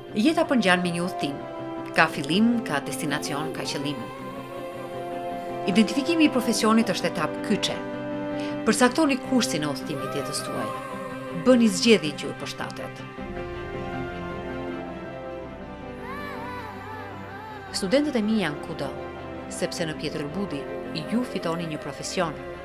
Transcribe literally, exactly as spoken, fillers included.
Jeta përngjan me një udhëtim. Ka fillim, ka destinacion, ka qëllim. Identifikimi i profesionit është etapë kyçe. Përcaktoni kursin e udhëtimit të jetës tuaj. Bëni zgjedhje që ju përshtatet. Studentët e mi janë kudo, sepse në Pjetër Budi ju fitoni një profesion.